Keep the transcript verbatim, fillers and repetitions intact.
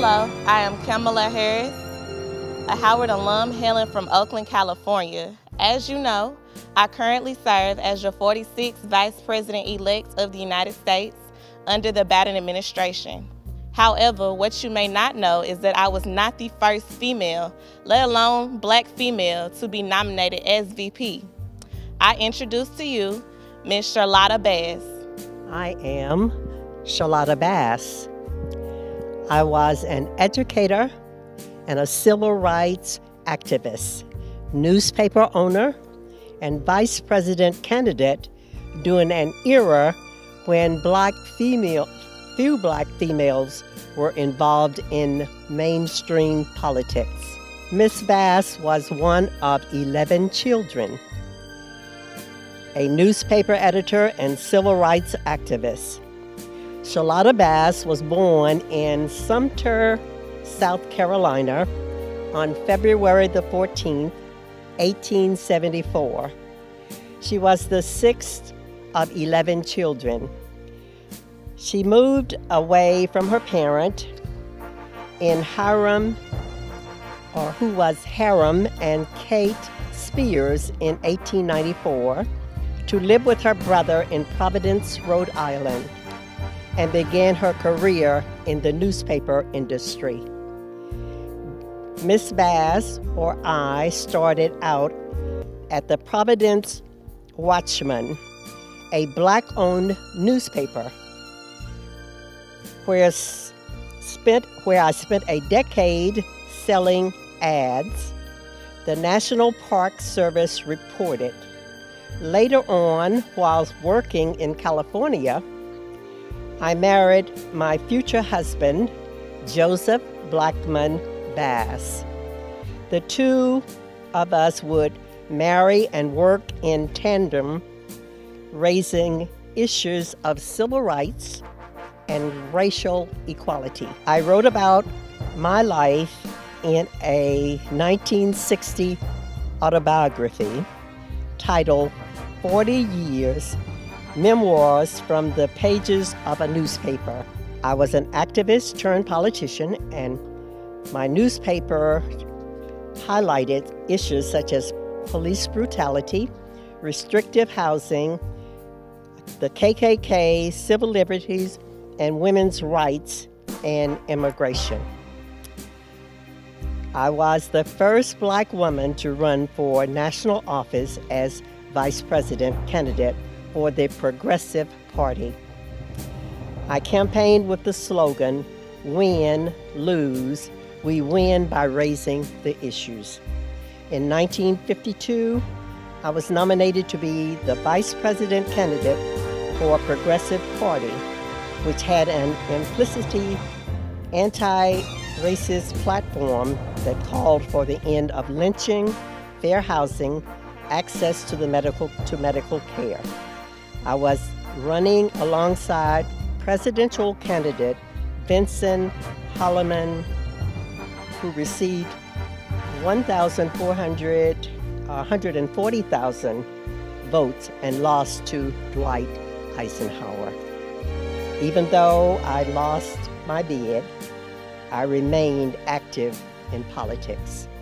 Hello, I am Kamala Harris, a Howard alum hailing from Oakland, California. As you know, I currently serve as your forty-sixth Vice President-elect of the United States under the Biden administration. However, what you may not know is that I was not the first female, let alone black female, to be nominated as V P. I introduce to you Miz Charlotta Bass. I am Charlotta Bass. I was an educator and a civil rights activist, newspaper owner, and vice president candidate during an era when black female, few black females were involved in mainstream politics. Miz Bass was one of eleven children, a newspaper editor and civil rights activist. Charlotta Bass was born in Sumter, South Carolina on February the fourteenth, eighteen seventy-four. She was the sixth of eleven children. She moved away from her parent in Hiram, or who was Hiram and Kate Spears in eighteen ninety-four, to live with her brother in Providence, Rhode Island, and began her career in the newspaper industry. Miz Bass, or I, started out at the Providence Watchman, a black-owned newspaper, where, spent, where I spent a decade selling ads. The National Park Service reported. Later on, while working in California, I married my future husband, Joseph Blackman Bass. The two of us would marry and work in tandem, raising issues of civil rights and racial equality. I wrote about my life in a nineteen sixty autobiography titled forty years, Memoirs from the Pages of a Newspaper. I was an activist turned politician, and my newspaper highlighted issues such as police brutality, restrictive housing, the K K K, civil liberties, and women's rights and immigration. I was the first black woman to run for national office as vice president candidate for the Progressive Party. I campaigned with the slogan, "Win, lose, we win by raising the issues." In nineteen fifty-two, I was nominated to be the vice president candidate for a Progressive Party, which had an implicitly anti-racist platform that called for the end of lynching, fair housing, access to the medical to medical care. I was running alongside presidential candidate Vincent Holloman, who received one hundred forty thousand votes and lost to Dwight Eisenhower. Even though I lost my bid, I remained active in politics.